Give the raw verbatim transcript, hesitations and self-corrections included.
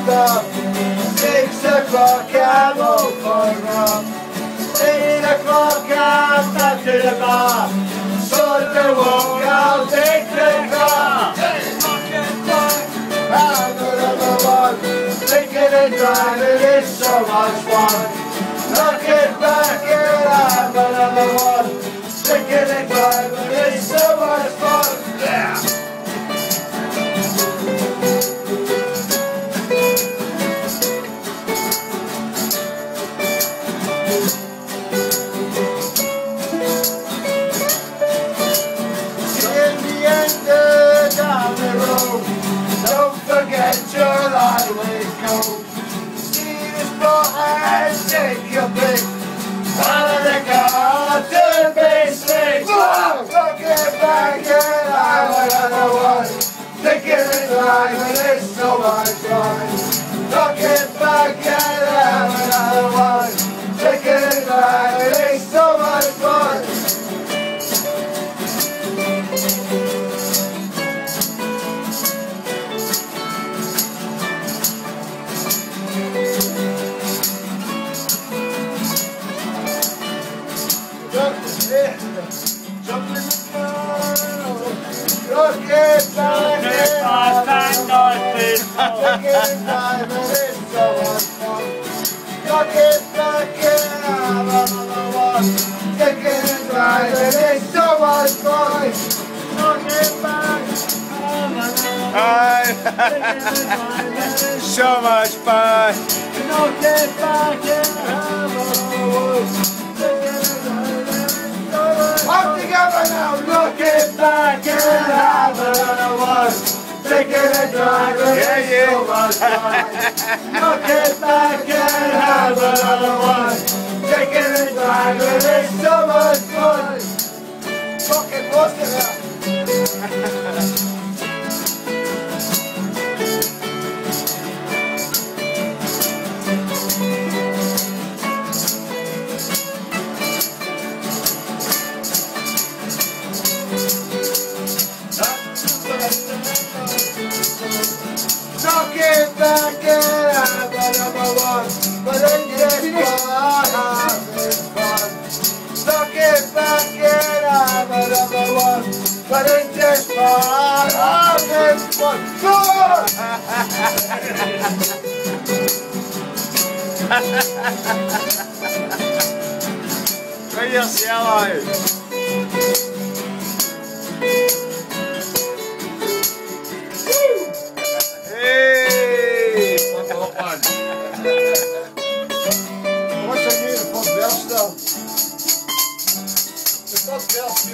stop. Six o'clock I'm all for up. Eight o'clock I'm back to the bar. Sort the walk, I'll take the car. I'm another one. Thinking and driving is so much fun. Looking back and I'm another one. Thinking and driving is so much fun. Yeah. Don't forget your highway code. See the spot and take your pick. Out of the car, turn basic. Don't get back and have another one. Thinking and driving is so much fun. Don't get back and have another one. Thinking and driving is so much fun. Jump in the car, look at that, it's so much fun. Look at that, have another one. Taking and driving, it's so much fun. Look at back, So much fun. look at back and have another one. Up together now, looking back and have another one. Taking and driving, Yeah, it's yeah. so much fun. Looking back and have another one. Taking and driving, it's so much fun. Fucking lost it now. Looking back and have another one, but in this one having fun. Looking back and have another one, but in this one having fun. Right here, Cielo. Hey! What's I need a pub still? The pub